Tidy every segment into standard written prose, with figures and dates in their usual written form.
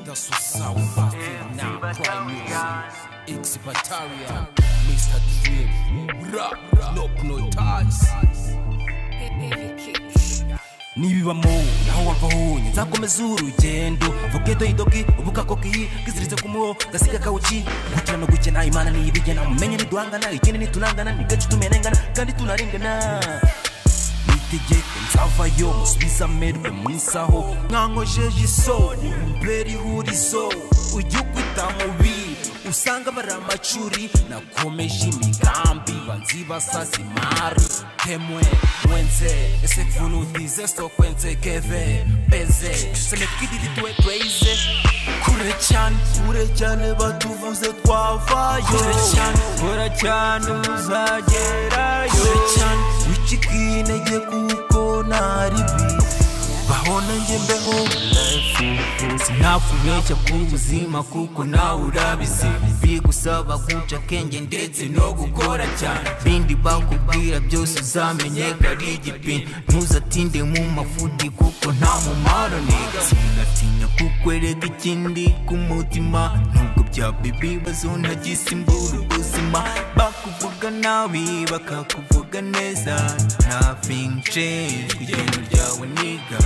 That's what's up. Now, Prime Music, X Bataria, Mr. Dream, Rap, no ties. Nibibamo naho wavaho nzakomeza urugendo vugeto idoki ubukakoki gizirize kumuho gasiga kawuci gutira no gukena imana nibigena mumenye niduhangana ikindi nitunangana nigacu tumenengana kandi tunarengana nitegeke nzavayo musubiza merwe mwisaho nkankojeje iso mbere ihurizo ujye kwita mubi usanga baramacuri nakomeje imigambi banzibasasi mari temwe mwenze ese kuvunutize sto kwenze keve beze semekididi tuwe crazy kure cyane batuvuze twavayo kure cyane uzagerayo wicikintege kuko naribi bahona nge mbeho sinakubeshya kubuzima kuko nawe urabizi bigusaba guca kenge ndetse no gukora cyane bindi bakubwira byose uzamenyeka ari igipini ntuzatinde mu mafuti kuko nta mumaro niga sinatinya kukwereka ikindi ku mutima nubwo bya bibi bazonagisimbura ubuzima bakuvuga nabi bakakuvuga neza nothing change kugenda ryawe niga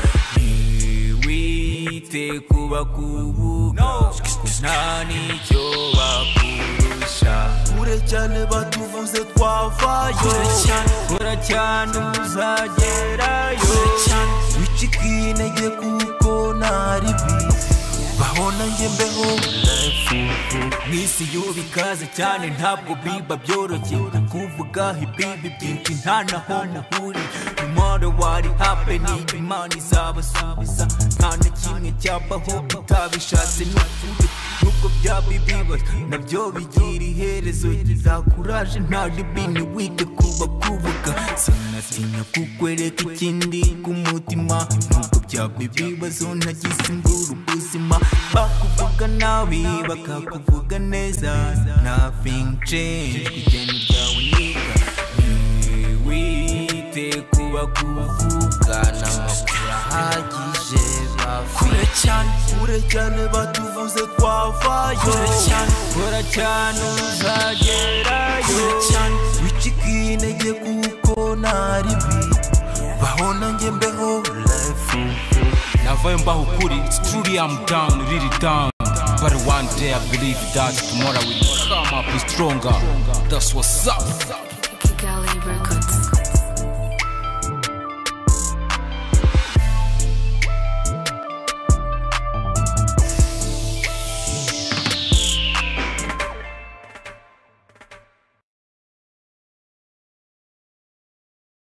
wite kuba kuvuga nta nicyo bakurusha kure cyane batuvuze twavayo kure cyane uzagerayo wicikintege kuko naribi bahona nge mbeho n'isi yubikaze cyane ntabwo biba byoroshye kuvuga ibibi byinshi nta naho muhuri no matter what is happening imana izabasubiza nta na kimwe cyabaho utabishatse n'ukuri nuko byaba ibibazo nabyo bigira iherezo zakuraje nta ribini wite kuba kuvuga sinatinya kukwereka ikindi ku mutima nuko byaba ibibazo ntagisimbura ubuzima bakuvuga nabi bakakuvuga neza nothing change kugenda ryawe niga wite kuba kuvuga n'amakuru ahagije kure cyane batuvuze twavayo kure cyane uzagerayo wicikintege kuko naribi bahona nge mbeho navayo mbaho ukuri it's truly I'm down really down but one day I believe that tomorrow will come up stronger. That's what's up.